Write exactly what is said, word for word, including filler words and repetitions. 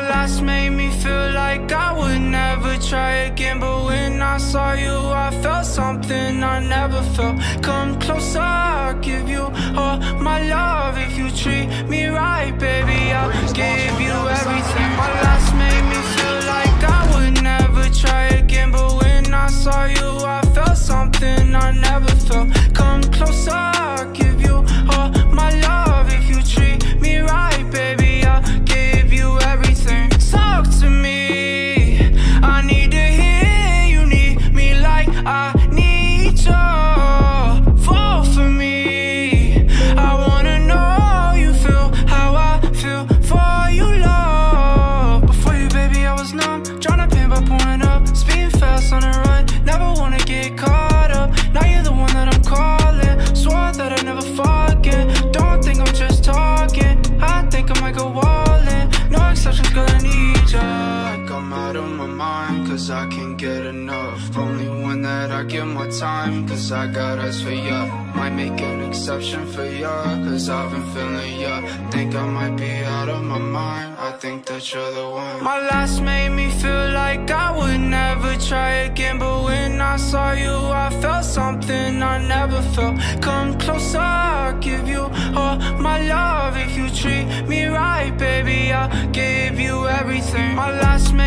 last made me feel like I would never try again, but when I saw you I felt something I never felt. Come closer, I'll give you all my love. If you treat me right, baby, I'll give you everything. My last made me feel like I would never try again, but when I saw you I felt something I never felt. Come closer, I'll give you all my love. If you treat me right, baby, I'll give you everything. Talk to me, I need to hear you need me like I need you. Fall for me, I wanna know you feel how I feel for you, love. Before you, baby, I was numb, tryna pain by pouring up, speeding fast on the run, never wanna get caught up. Now you're the one that I'm calling, swore that I'd never forget. Don't think I'm just talking, I think I might go all in. No exceptions, girl, I need ya. Like I'm out of my mind, cause I can't get enough. Only one that I give my time, cause I got eyes for ya. Might make an exception for ya, cause I've been feeling ya. Think I might be out of my mind, I think that you're the one. My last made me feel like I would never try again, but when I saw you I felt something I never felt. Come closer, I'll give you all my love. If you treat me right, baby, I'll give you everything. My last made